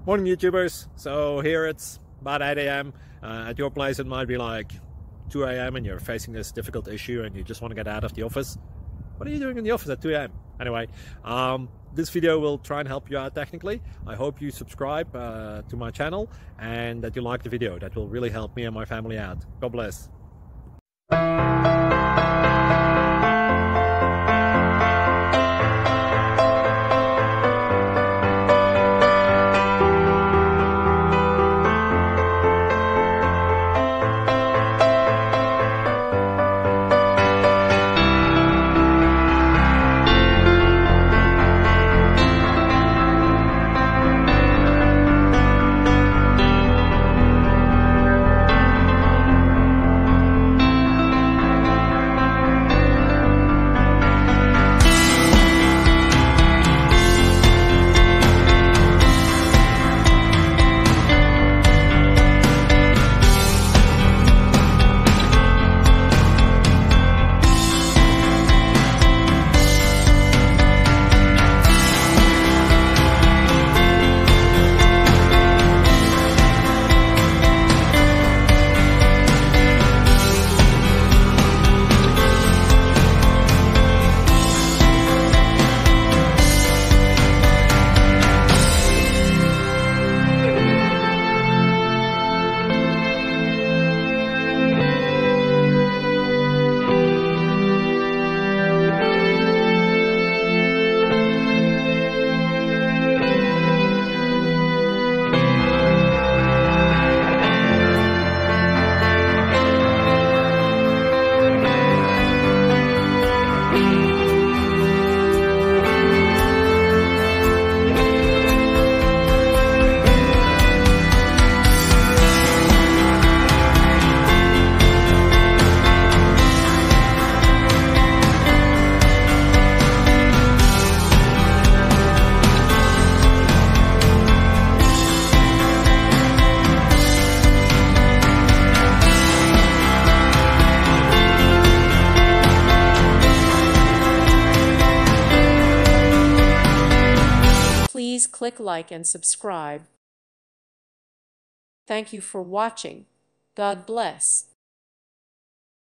Morning YouTubers. So here it's about 8 a.m. At your place it might be like 2 a.m. and you're facing this difficult issue and you just want to get out of the office. What are you doing in the office at 2 a.m.? Anyway, this video will try and help you out technically. I hope you subscribe to my channel and that you like the video. That will really help me and my family out. God bless. Please click like and subscribe. Thank you for watching. God bless.